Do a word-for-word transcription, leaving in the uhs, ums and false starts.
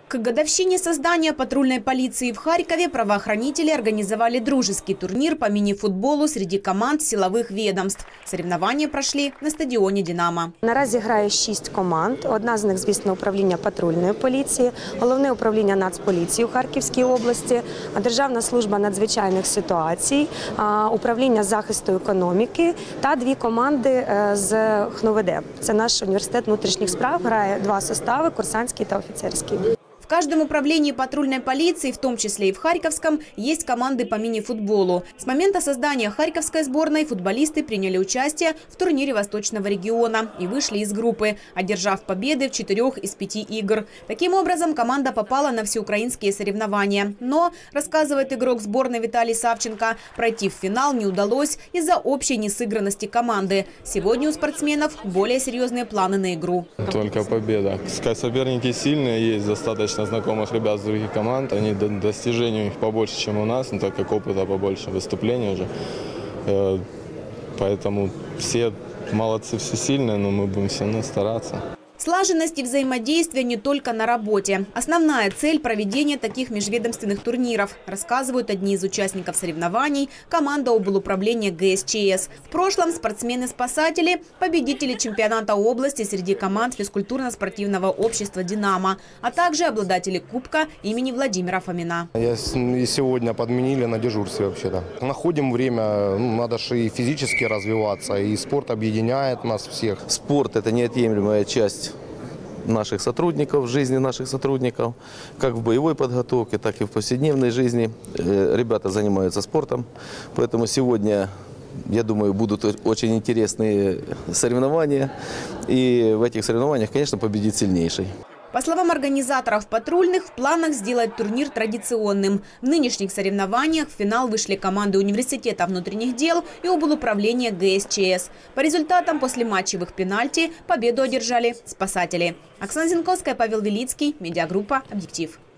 К годовщине создания патрульной полиции в Харькове правоохранители организовали дружеский турнир по мини-футболу среди команд силовых ведомств. Соревнования прошли на стадіоні «Динамо». Наразі грає шість команд. Одна з них, звісно, управління патрульної поліції, головне управління Нацполіції у Харківській області, Державна служба надзвичайних ситуацій, управління захисту економіки та дві команди з ХНУВД. Це наш університет внутрішніх справ, грає два состави – курсантський та офіцерський. В каждом управлении патрульной полиции, в том числе и в Харьковском, есть команды по мини-футболу. С момента создания Харьковской сборной футболисты приняли участие в турнире Восточного региона и вышли из группы, одержав победы в четырех из пяти игр. Таким образом, команда попала на всеукраинские соревнования. Но, рассказывает игрок сборной Виталий Савченко, пройти в финал не удалось из-за общей несыгранности команды. Сегодня у спортсменов более серьезные планы на игру. Только победа. Соперники сильные, есть достаточно знакомых ребят с других команд, они достижений у них побольше, чем у нас, но так как опыта побольше, выступлений уже. Поэтому все молодцы, все сильные, но мы будем все равно стараться. Слаженность и взаимодействие не только на работе. Основная цель проведения таких межведомственных турниров, рассказывают одни из участников соревнований, команда облуправления ГСЧС. В прошлом спортсмены-спасатели, победители чемпионата области среди команд физкультурно-спортивного общества «Динамо», а также обладатели кубка имени Владимира Фомина. Я сегодня подменили на дежурстве вообще-то. Находим время, ну, надо же и физически развиваться, и спорт объединяет нас всех. Спорт – это неотъемлемая часть наших сотрудников, жизни наших сотрудников, как в боевой подготовке, так и в повседневной жизни. Ребята занимаются спортом, поэтому сегодня, я думаю, будут очень интересные соревнования, и в этих соревнованиях, конечно, победит сильнейший. По словам организаторов патрульных, в планах сделать турнир традиционным. В нынешних соревнованиях в финал вышли команды университета внутренних дел и облуправления ГСЧС. По результатам после матчевых пенальти победу одержали спасатели. Оксана Зинковская, Павел Велицкий, медиагруппа «Объектив».